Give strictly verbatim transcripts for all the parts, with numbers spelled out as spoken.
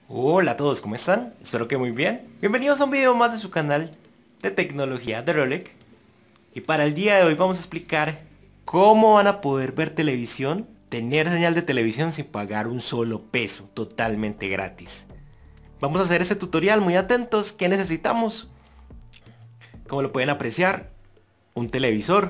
Hola a todos, ¿cómo están? Espero que muy bien. Bienvenidos a un video más de su canal de tecnología de Rolec. Y para el día de hoy vamos a explicar cómo van a poder ver televisión, tener señal de televisión sin pagar un solo peso, totalmente gratis. Vamos a hacer ese tutorial, muy atentos. ¿Qué necesitamos? Como lo pueden apreciar, un televisor,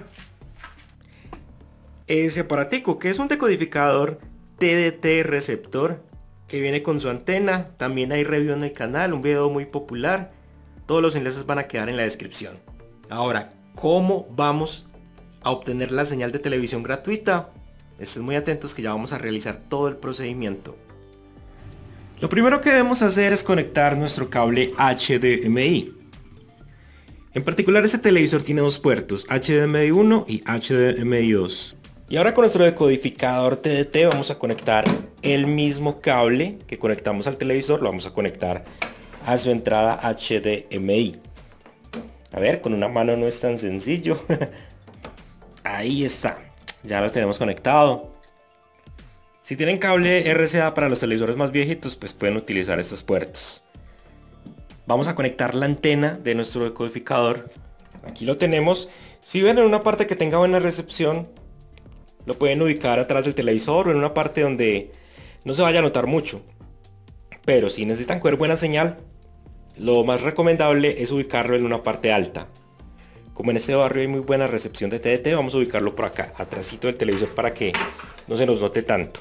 ese aparatico que es un decodificador T D T receptor que viene con su antena. También hay review en el canal, un video muy popular. Todos los enlaces van a quedar en la descripción. Ahora, ¿cómo vamos a obtener la señal de televisión gratuita? Estén muy atentos que ya vamos a realizar todo el procedimiento. Lo primero que debemos hacer es conectar nuestro cable H D M I. En particular, este televisor tiene dos puertos, H D M I uno y H D M I dos. Y ahora con nuestro decodificador T D T vamos a conectar el mismo cable que conectamos al televisor, lo vamos a conectar a su entrada H D M I. A ver, con una mano no es tan sencillo. Ahí está, ya lo tenemos conectado. Si tienen cable R C A para los televisores más viejitos, pues pueden utilizar estos puertos. Vamos a conectar la antena de nuestro decodificador. Aquí lo tenemos. Si ven en una parte que tenga buena recepción, lo pueden ubicar atrás del televisor o en una parte donde no se vaya a notar mucho. Pero si necesitan coger buena señal, lo más recomendable es ubicarlo en una parte alta. Como en este barrio hay muy buena recepción de T D T, vamos a ubicarlo por acá, atrásito del televisor, para que no se nos note tanto.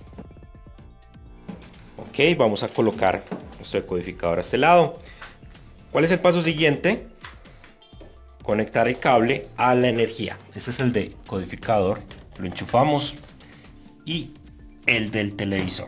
Ok, vamos a colocar nuestro decodificador a este lado. ¿Cuál es el paso siguiente? Conectar el cable a la energía. Este es el decodificador. Lo enchufamos. Y el del televisor.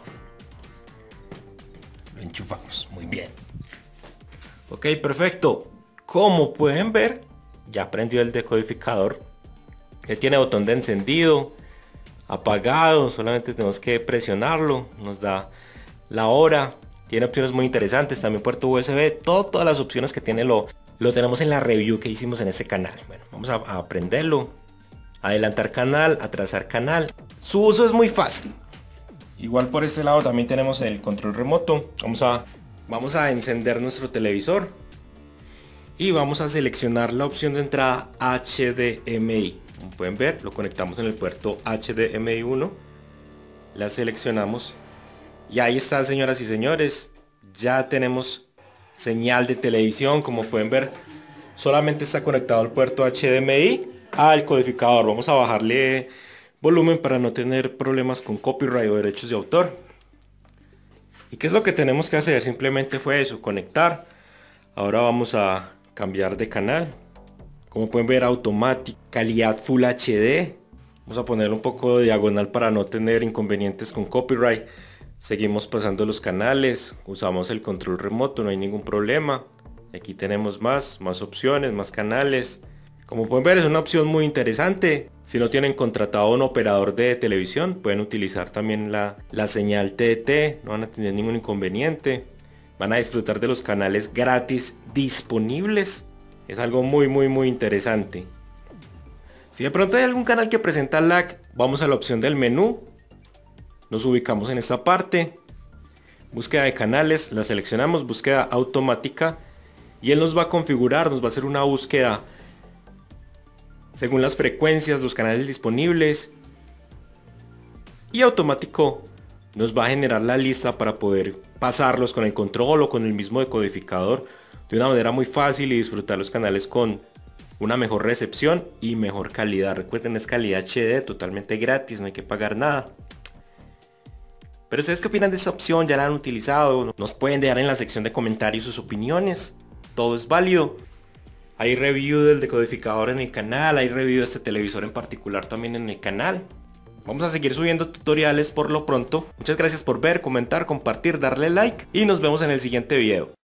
Lo enchufamos. Muy bien. Ok, perfecto. Como pueden ver, ya prendió el decodificador. Él tiene botón de encendido, apagado. Solamente tenemos que presionarlo. Nos da la hora. Tiene opciones muy interesantes. También puerto U S B. Todo, todas las opciones que tiene lo, lo tenemos en la review que hicimos en este canal. Bueno, vamos a, a prenderlo. Adelantar canal, atrasar canal. Su uso es muy fácil. Igual por este lado también tenemos el control remoto. Vamos a, vamos a encender nuestro televisor. Y vamos a seleccionar la opción de entrada H D M I. Como pueden ver, lo conectamos en el puerto H D M I uno. La seleccionamos. Y ahí está, señoras y señores. Ya tenemos señal de televisión. Como pueden ver, solamente está conectado el puerto H D M I al codificador. Vamos a bajarle volumen para no tener problemas con copyright o derechos de autor. ¿Y qué es lo que tenemos que hacer? Simplemente fue eso, conectar. Ahora vamos a cambiar de canal. Como pueden ver, automático, calidad Full H D. Vamos a poner un poco de diagonal para no tener inconvenientes con copyright. Seguimos pasando los canales, usamos el control remoto, no hay ningún problema. Aquí tenemos más, más opciones, más canales. Como pueden ver, es una opción muy interesante. Si no tienen contratado un operador de televisión, pueden utilizar también la, la señal T D T, no van a tener ningún inconveniente. Van a disfrutar de los canales gratis disponibles. Es algo muy muy muy interesante. Si de pronto hay algún canal que presenta lag, vamos a la opción del menú. Nos ubicamos en esta parte. Búsqueda de canales, la seleccionamos, búsqueda automática. Y él nos va a configurar, nos va a hacer una búsqueda según las frecuencias, los canales disponibles. Y automático nos va a generar la lista para poder pasarlos con el control o con el mismo decodificador de una manera muy fácil y disfrutar los canales con una mejor recepción y mejor calidad. Recuerden, es calidad H D, totalmente gratis, no hay que pagar nada. Pero ustedes, ¿qué opinan de esta opción? ¿Ya la han utilizado? Nos pueden dejar en la sección de comentarios sus opiniones. Todo es válido. Hay review del decodificador en el canal, hay review de este televisor en particular también en el canal. Vamos a seguir subiendo tutoriales por lo pronto. Muchas gracias por ver, comentar, compartir, darle like y nos vemos en el siguiente video.